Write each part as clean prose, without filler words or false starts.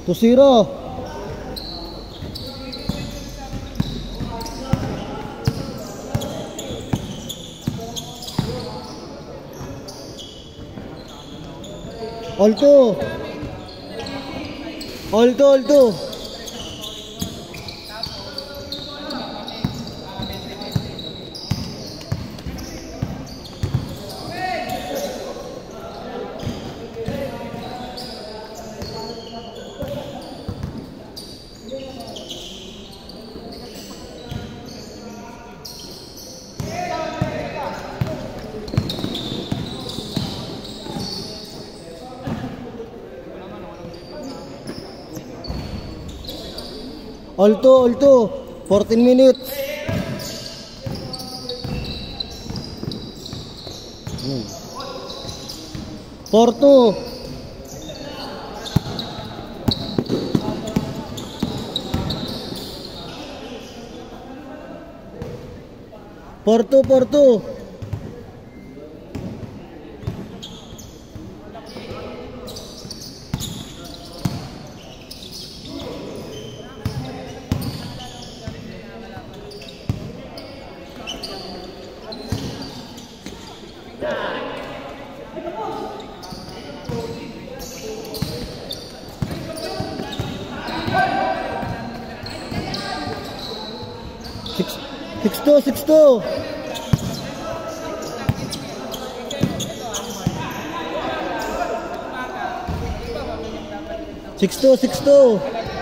2-0. All two. All two. All two. 14 minutes. Four two. Six two. 6-2.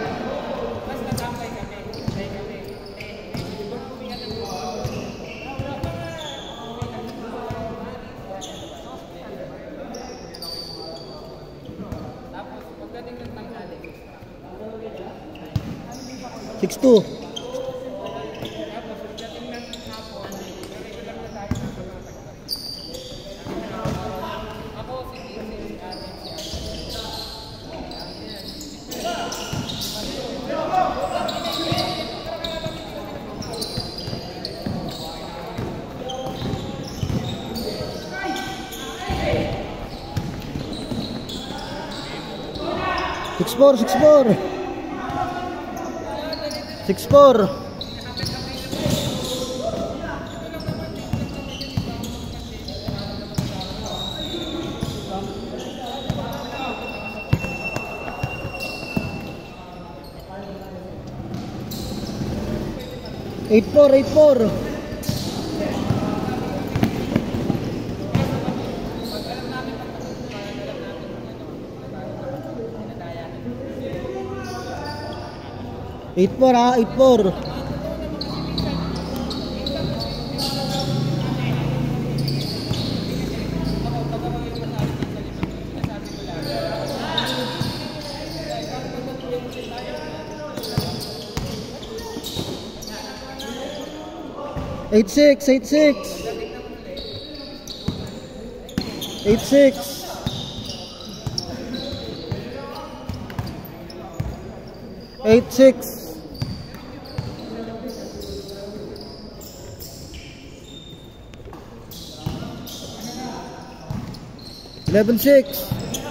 Six four. 8-4. Eight four. Eight six. 11-6.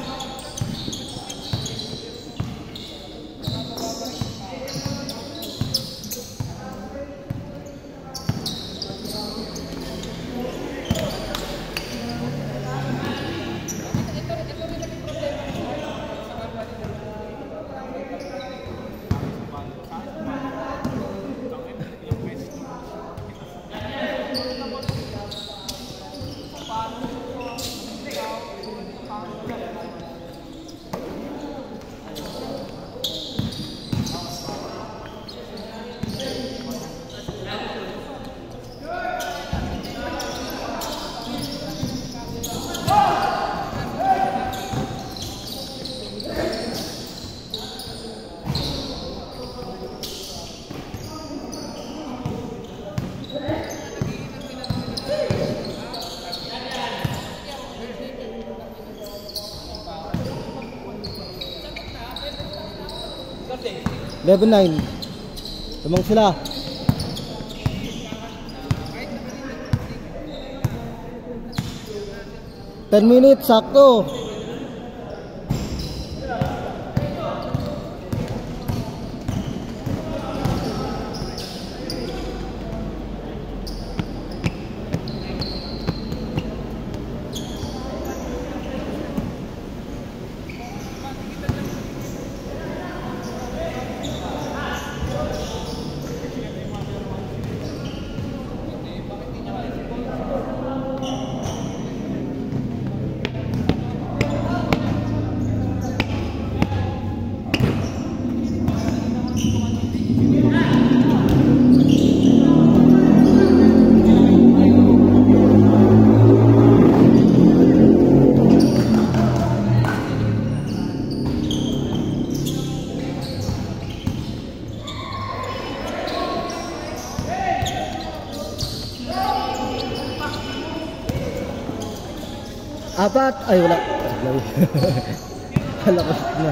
Level 9. Tumang sila. Ten minutes, sakto. Apat. Ay, wala. Kalakas na.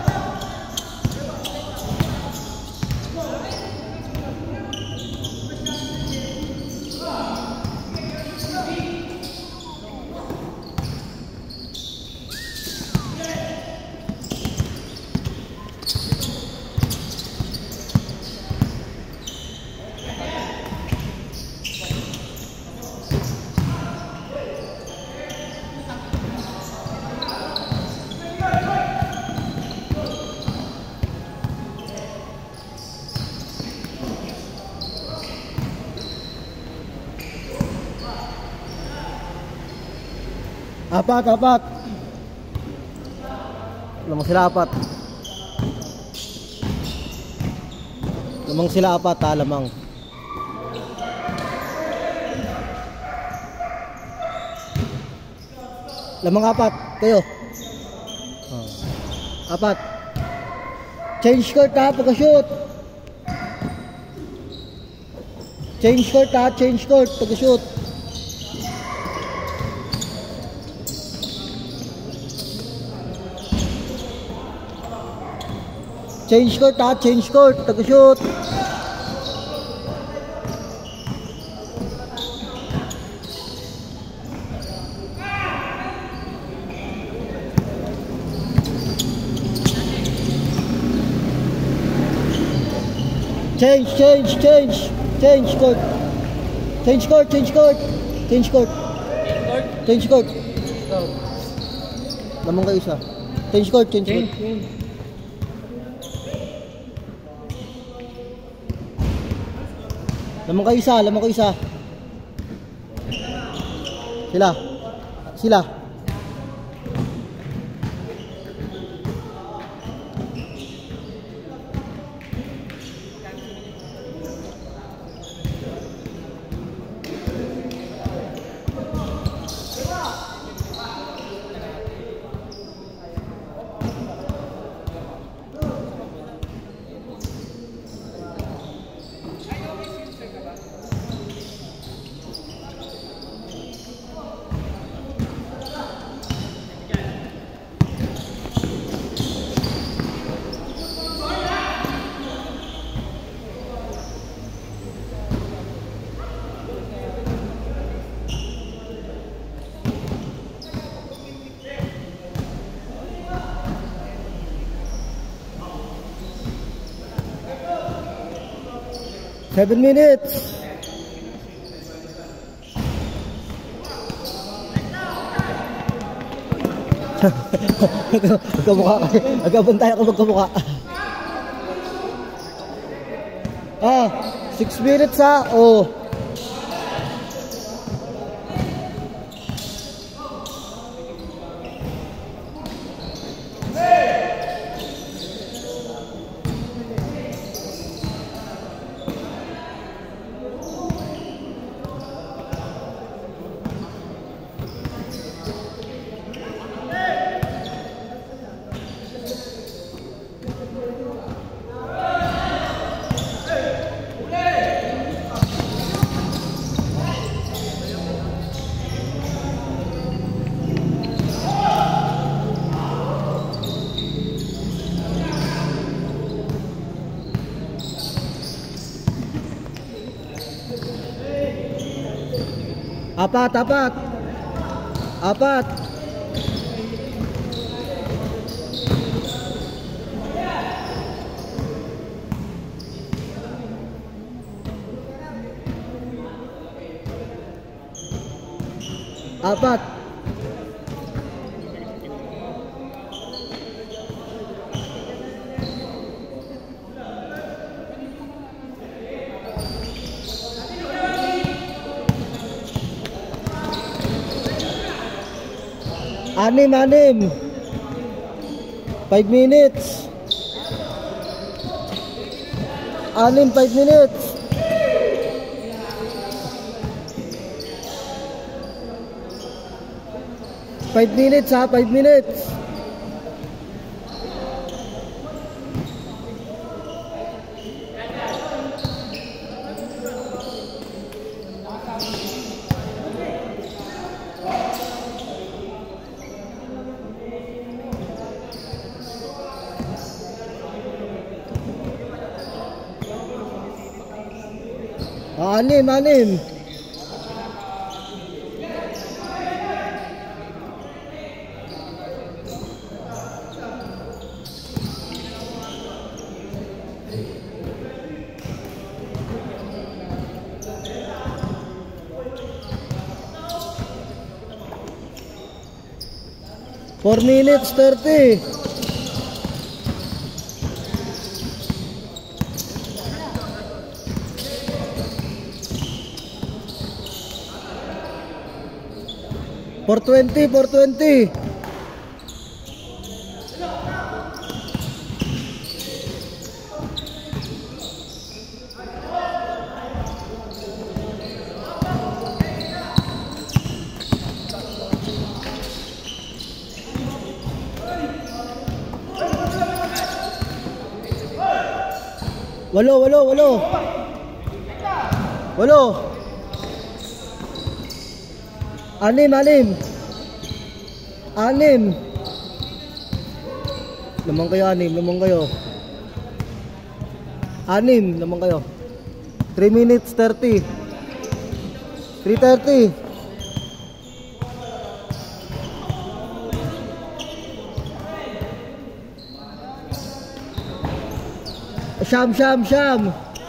Apat. Lamang sila apat. Lamang sila apat ha, lamang. Lamang apat, kayo. Apat. Change court ha, pagka-shoot. Change court ha, change court, pagka-shoot. Change court ha, change court, taga-shoot. Change court. Change court. Lamang kayo isa. Change court. Lamang kayo isa. Sila. Seven minutes. Magkamukha ka. Magkabantay ako magkamukha. 6 minutes ha. Oh. Apat. Anim. 5 minutes. 5 minutes. 5 minutes ha, 5 minutes. Anim. Four minutes 30. For 20. Walo. Anim. Lamang kayo. Anim kayo. 3 minutes 30. 3:30. Siyam.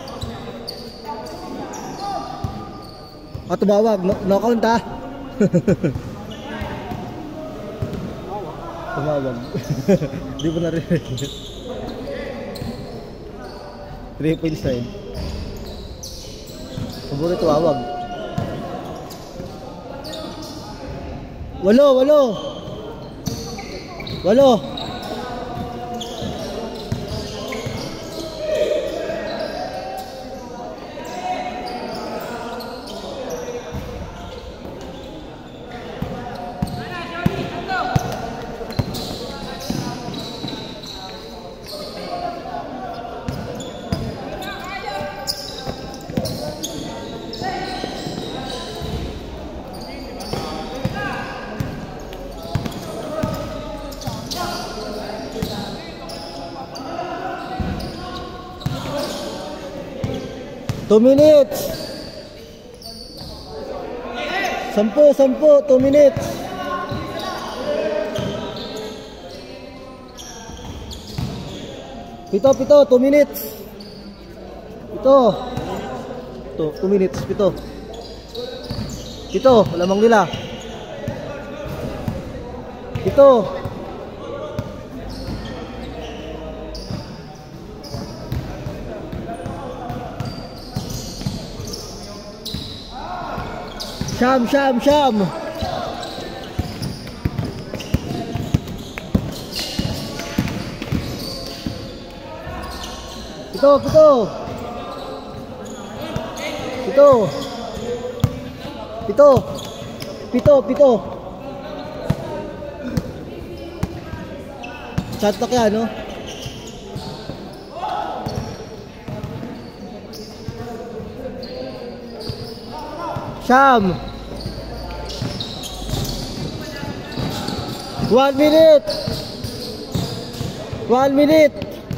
Tumawag. No count ha. Tumawag. Di mo narinig. 3 points na yun. Saburo tumawag. Walo. 2 minutes. 10, 2 minutes. Pito, 2 minutes. Pito, 2 minutes, pito. Lamang nila. Pito. Siyam. Pito. Chat pa kaya, no? Siyam. 1 minute. 1 minute.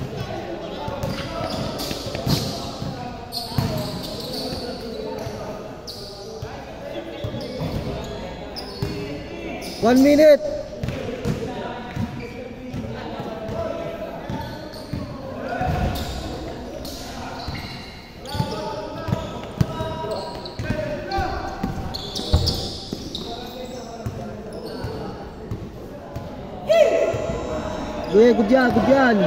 Good yan.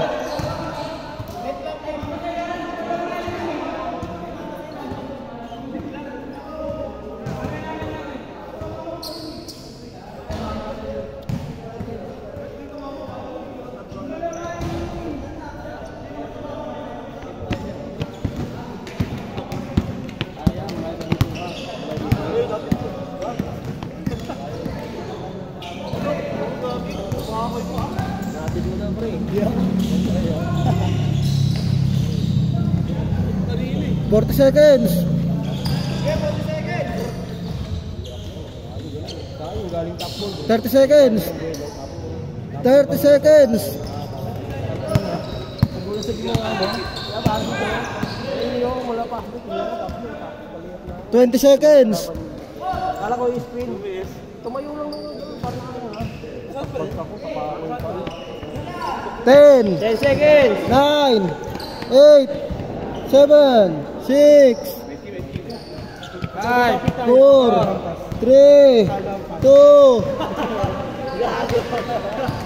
Forty seconds. 30 seconds. 30 seconds. 20 seconds. Kala ko yung spin. Tumayo lang naman. Parang ako ha. Pag ako, kapawin pa rin. 10 seconds. 9 8 7 6 4 3 2